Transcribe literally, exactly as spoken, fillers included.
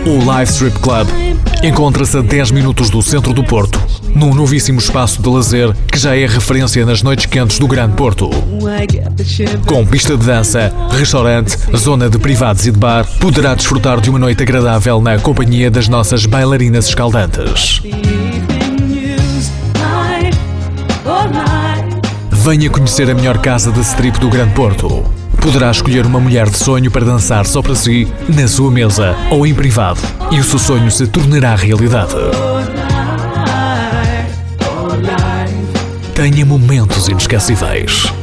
O Live Strip Club encontra-se a dez minutos do centro do Porto, num novíssimo espaço de lazer que já é referência nas noites quentes do Grande Porto. Com pista de dança, restaurante, zona de privados e de bar, poderá desfrutar de uma noite agradável na companhia das nossas bailarinas escaldantes. Venha conhecer a melhor casa de strip do Grande Porto. Poderá escolher uma mulher de sonho para dançar só para si, na sua mesa ou em privado, e o seu sonho se tornará realidade. Tenha momentos inesquecíveis.